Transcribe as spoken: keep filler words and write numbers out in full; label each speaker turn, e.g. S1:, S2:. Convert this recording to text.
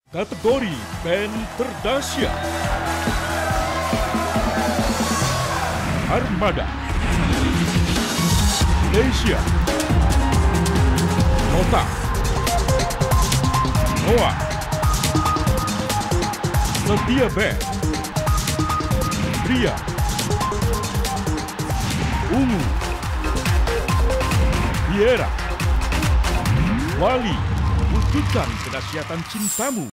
S1: Kategori band terdahsyat Armada Malaysia, Nota, Noah, Setia Band, Ria, Ungu, Viera, Wali, wujudkan kedahsyatan cintamu.